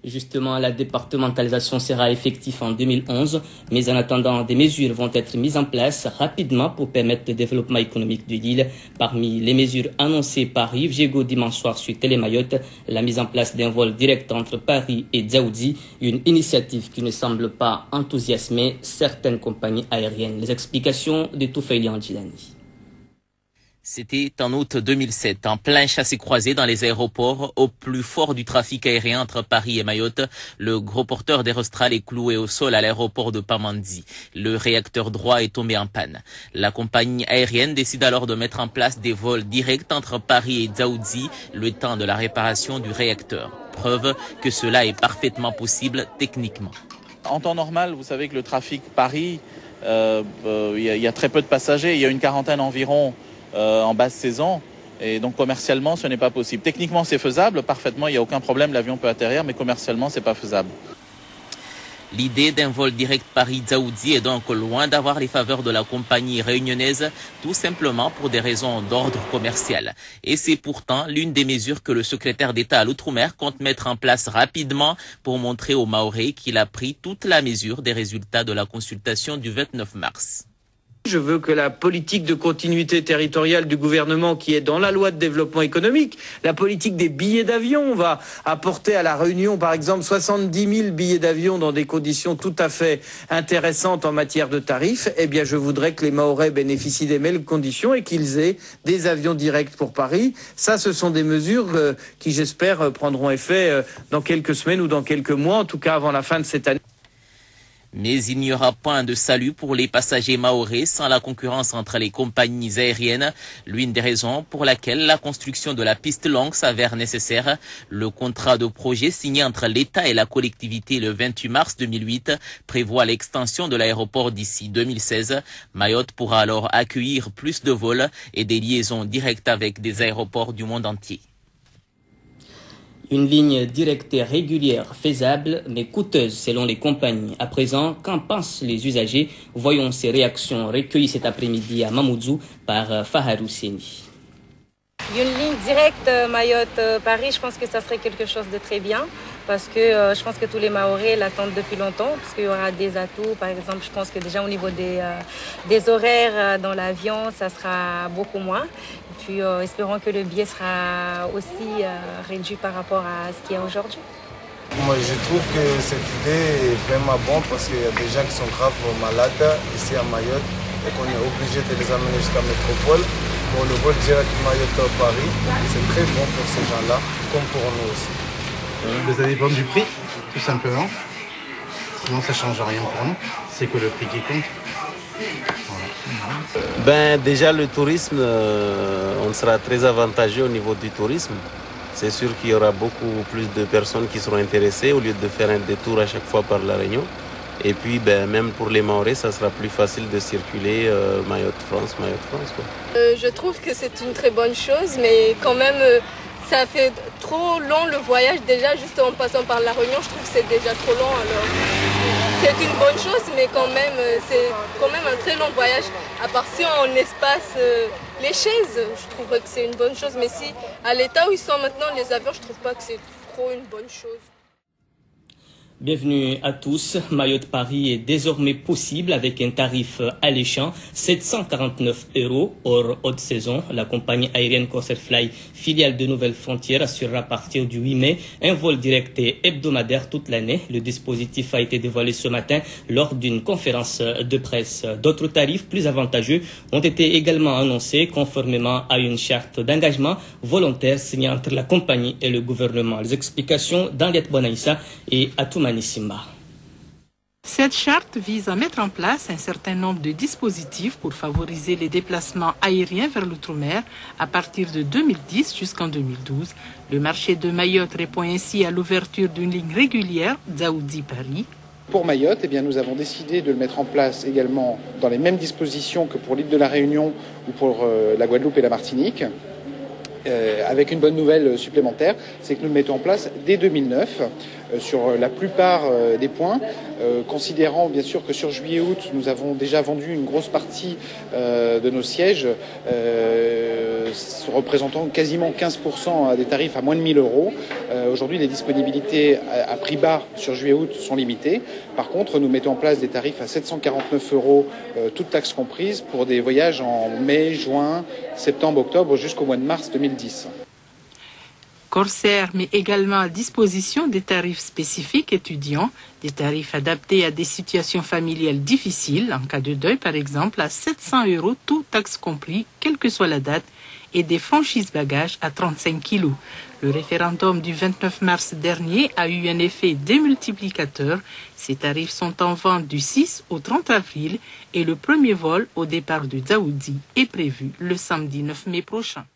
Justement, la départementalisation sera effective en 2011, mais en attendant, des mesures vont être mises en place rapidement pour permettre le développement économique de l'île. Parmi les mesures annoncées par Yves Diego dimanche soir sur Télé Mayotte, la mise en place d'un vol direct entre Paris et Dzaoudzi, une initiative qui ne semble pas enthousiasmer certaines compagnies aériennes. Les explications de Toufaili Andjilani. C'était en août 2007, en plein chassé-croisé dans les aéroports, au plus fort du trafic aérien entre Paris et Mayotte. Le gros porteur d'Aerostral est cloué au sol à l'aéroport de Pamandzi. Le réacteur droit est tombé en panne. La compagnie aérienne décide alors de mettre en place des vols directs entre Paris et Dzaoudzi, le temps de la réparation du réacteur. Preuve que cela est parfaitement possible techniquement. En temps normal, vous savez que le trafic Paris, il y a très peu de passagers, il y a une quarantaine environ en basse saison, et donc commercialement ce n'est pas possible. Techniquement c'est faisable, parfaitement, il n'y a aucun problème, l'avion peut atterrir, mais commercialement c'est pas faisable. L'idée d'un vol direct Paris-Dzaoudzi est donc loin d'avoir les faveurs de la compagnie réunionnaise, tout simplement pour des raisons d'ordre commercial. Et c'est pourtant l'une des mesures que le secrétaire d'État à l'Outre-mer compte mettre en place rapidement pour montrer aux Mahorais qu'il a pris toute la mesure des résultats de la consultation du 29 mars. Je veux que la politique de continuité territoriale du gouvernement qui est dans la loi de développement économique, la politique des billets d'avion, va apporter à la Réunion, par exemple, 70 000 billets d'avion dans des conditions tout à fait intéressantes en matière de tarifs. Eh bien, je voudrais que les Mahorais bénéficient des mêmes conditions et qu'ils aient des avions directs pour Paris. Ça, ce sont des mesures qui, j'espère, prendront effet dans quelques semaines ou dans quelques mois, en tout cas avant la fin de cette année. Mais il n'y aura point de salut pour les passagers mahorais sans la concurrence entre les compagnies aériennes. L'une des raisons pour laquelle la construction de la piste longue s'avère nécessaire. Le contrat de projet signé entre l'État et la collectivité le 28 mars 2008 prévoit l'extension de l'aéroport d'ici 2016. Mayotte pourra alors accueillir plus de vols et des liaisons directes avec des aéroports du monde entier. Une ligne directe et régulière, faisable, mais coûteuse selon les compagnies. À présent, qu'en pensent les usagers? Voyons ces réactions recueillies cet après-midi à Mamoudzou par Faharou Seni. Une ligne directe Mayotte-Paris, je pense que ça serait quelque chose de très bien. Parce que je pense que tous les Mahorais l'attendent depuis longtemps, parce qu'il y aura des atouts. Par exemple, je pense que déjà au niveau des horaires dans l'avion, ça sera beaucoup moins. Et puis espérons que le billet sera aussi réduit par rapport à ce qu'il y a aujourd'hui. Moi, je trouve que cette idée est vraiment bonne parce qu'il y a des gens qui sont grave malades ici à Mayotte et qu'on est obligé de les amener jusqu'à la métropole. Pour le vol direct Mayotte-Paris, c'est très bon pour ces gens-là, comme pour nous aussi. Ça dépend du prix, tout simplement. Sinon, ça ne change rien pour nous. C'est que le prix qui compte. Voilà. Déjà, le tourisme, on sera très avantageux au niveau du tourisme. C'est sûr qu'il y aura beaucoup plus de personnes qui seront intéressées au lieu de faire un détour à chaque fois par la Réunion. Et puis, même pour les Mahorais, ça sera plus facile de circuler Mayotte-France, Mayotte-France. Je trouve que c'est une très bonne chose, mais quand même... Ça fait trop long le voyage déjà, juste en passant par la Réunion, je trouve que c'est déjà trop long. Alors c'est une bonne chose, mais quand même, c'est quand même un très long voyage. À part si on espace les chaises, je trouverais que c'est une bonne chose. Mais si à l'état où ils sont maintenant les avions, je trouve pas que c'est trop une bonne chose. Bienvenue à tous. Mayotte-Paris est désormais possible avec un tarif alléchant, 749 € hors haute saison. La compagnie aérienne Concertfly, filiale de Nouvelles Frontières, assurera à partir du 8 mai un vol direct et hebdomadaire toute l'année. Le dispositif a été dévoilé ce matin lors d'une conférence de presse. D'autres tarifs plus avantageux ont été également annoncés conformément à une charte d'engagement volontaire signée entre la compagnie et le gouvernement. Les explications d'Anliette Bonaïssa et Atouma. Cette charte vise à mettre en place un certain nombre de dispositifs pour favoriser les déplacements aériens vers l'outre-mer à partir de 2010 jusqu'en 2012. Le marché de Mayotte répond ainsi à l'ouverture d'une ligne régulière Dzaoudzi-Paris. Pour Mayotte, nous avons décidé de le mettre en place également dans les mêmes dispositions que pour l'île de la Réunion ou pour la Guadeloupe et la Martinique. Avec une bonne nouvelle supplémentaire, c'est que nous le mettons en place dès 2009. sur la plupart des points, considérant bien sûr que sur juillet-août, nous avons déjà vendu une grosse partie de nos sièges, représentant quasiment 15% à des tarifs à moins de 1 000 euros. Aujourd'hui, les disponibilités à prix bas sur juillet-août sont limitées. Par contre, nous mettons en place des tarifs à 749 euros, toutes taxes comprises, pour des voyages en mai, juin, septembre, octobre, jusqu'au mois de mars 2010. Corsair met également à disposition des tarifs spécifiques étudiants, des tarifs adaptés à des situations familiales difficiles, en cas de deuil par exemple, à 700 euros, tout taxes compris, quelle que soit la date, et des franchises bagages à 35 kilos. Le référendum du 29 mars dernier a eu un effet démultiplicateur. Ces tarifs sont en vente du 6 au 30 avril et le premier vol au départ de Dzaoudzi est prévu le samedi 9 mai prochain.